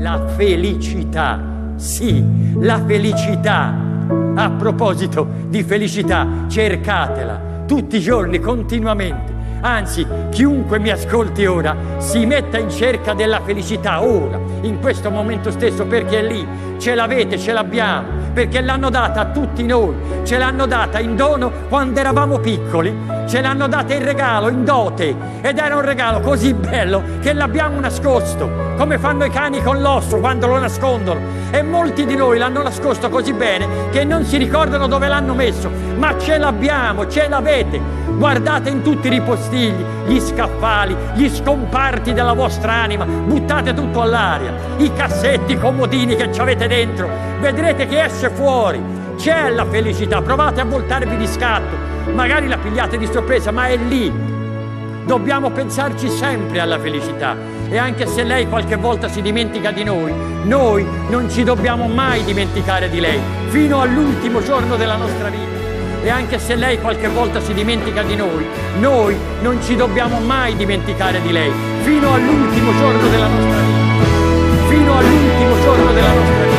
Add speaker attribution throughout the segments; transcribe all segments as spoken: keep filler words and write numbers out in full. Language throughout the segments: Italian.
Speaker 1: la felicità. Sì, la felicità. A proposito di felicità, cercatela tutti i giorni, continuamente. Anzi, chiunque mi ascolti ora si metta in cerca della felicità ora, in questo momento stesso, perché è lì, ce l'avete, ce l'abbiamo, perché l'hanno data a tutti noi, ce l'hanno data in dono quando eravamo piccoli, ce l'hanno data in regalo, in dote, ed era un regalo così bello che l'abbiamo nascosto, come fanno i cani con l'osso quando lo nascondono, e molti di noi l'hanno nascosto così bene che non si ricordano dove l'hanno messo, ma ce l'abbiamo, ce l'avete. Guardate in tutti i ripostigli, gli scaffali, gli scomparti della vostra anima, buttate tutto all'aria, i cassetti, i comodini che ci avete dentro, vedrete che esce fuori, c'è la felicità, provate a voltarvi di scatto, magari la pigliate di sorpresa, ma è lì. Dobbiamo pensarci sempre alla felicità, e anche se lei qualche volta si dimentica di noi, noi non ci dobbiamo mai dimenticare di lei, fino all'ultimo giorno della nostra vita. E anche se lei qualche volta si dimentica di noi, noi non ci dobbiamo mai dimenticare di lei, fino all'ultimo giorno della nostra vita, fino all'ultimo giorno della nostra vita.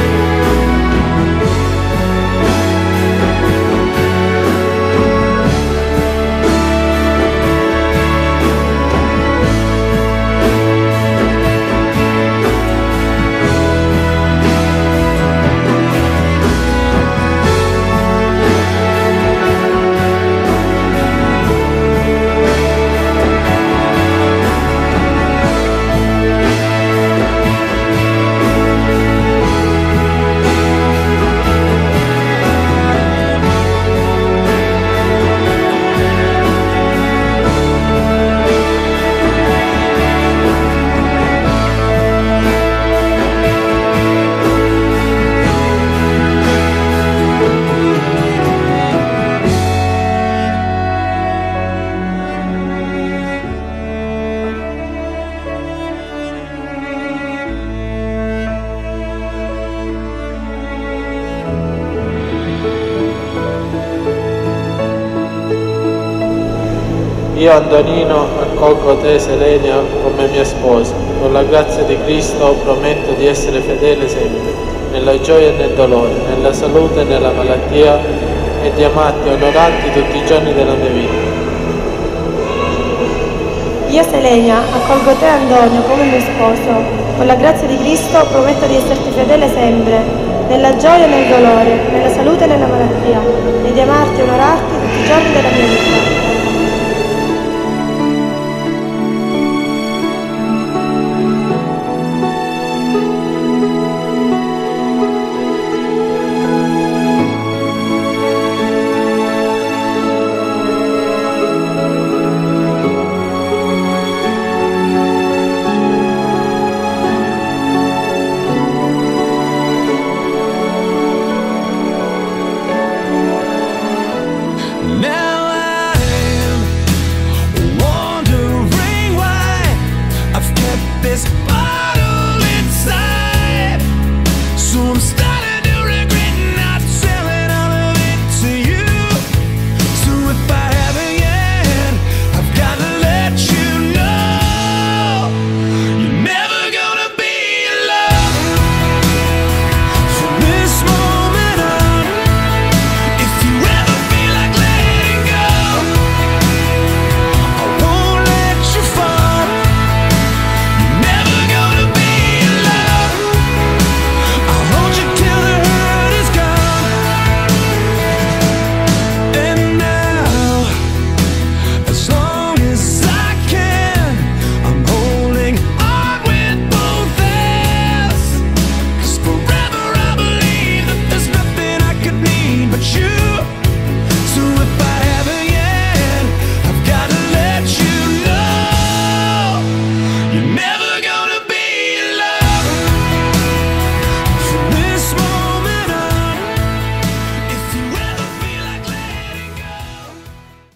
Speaker 2: Io, Antonino, accolgo te, Selenia, come mia sposa. Con la grazia di Cristo prometto di essere fedele sempre, nella gioia e nel dolore, nella salute e nella malattia, e di amarti e onorarti tutti i giorni della mia vita.
Speaker 3: Io, Selenia, accolgo te, Antonio, come mio sposo. Con la grazia di Cristo prometto di esserti fedele sempre, nella gioia e nel dolore, nella salute e nella malattia, e di amarti e onorarti tutti i giorni della mia vita.